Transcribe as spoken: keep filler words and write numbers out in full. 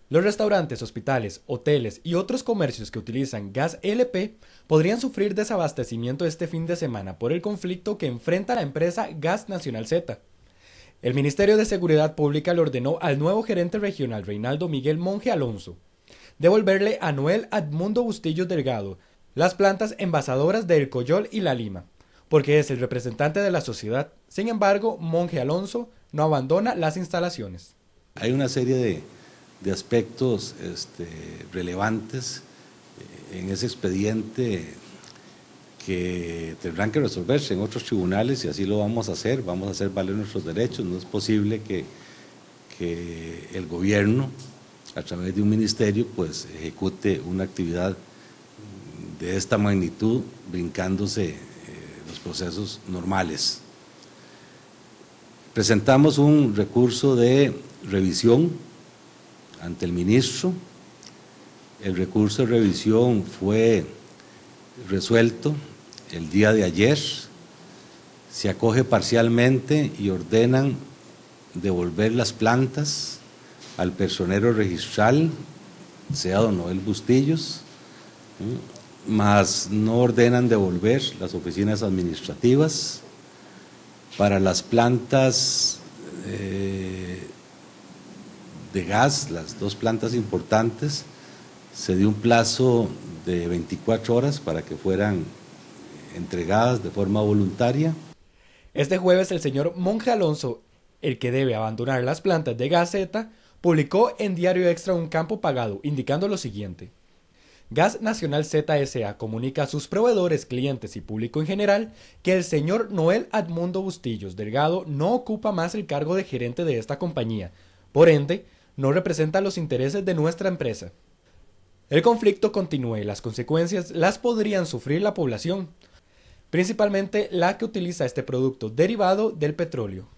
Los restaurantes, hospitales, hoteles y otros comercios que utilizan gas L P podrían sufrir desabastecimiento este fin de semana por el conflicto que enfrenta la empresa Gas Nacional Z. El Ministerio de Seguridad Pública le ordenó al nuevo gerente regional Reinaldo Miguel Monge Alonso devolverle a Noel Admundo Bustillos Delgado las plantas envasadoras de El Coyol y La Lima, porque es el representante de la sociedad. Sin embargo, Monge Alonso no abandona las instalaciones. Hay una serie de, de aspectos este, relevantes en ese expediente que tendrán que resolverse en otros tribunales y así lo vamos a hacer, vamos a hacer valer nuestros derechos. No es posible que, que el gobierno, a través de un ministerio, pues ejecute una actividad de esta magnitud brincándose eh, los procesos normales. Presentamos un recurso de revisión ante el ministro. El recurso de revisión fue resuelto el día de ayer. Se acoge parcialmente y ordenan devolver las plantas al personero registral, sea don Noel Bustillos, mas no ordenan devolver las oficinas administrativas. Para las plantas eh, de gas, las dos plantas importantes, se dio un plazo de veinticuatro horas para que fueran entregadas de forma voluntaria. Este jueves el señor Monge Alonso, el que debe abandonar las plantas de Gas Z, publicó en Diario Extra un campo pagado indicando lo siguiente: Gas Nacional Z S A comunica a sus proveedores, clientes y público en general que el señor Noel Admundo Bustillos Delgado no ocupa más el cargo de gerente de esta compañía, por ende, no representa los intereses de nuestra empresa. El conflicto continúa y las consecuencias las podrían sufrir la población, principalmente la que utiliza este producto derivado del petróleo.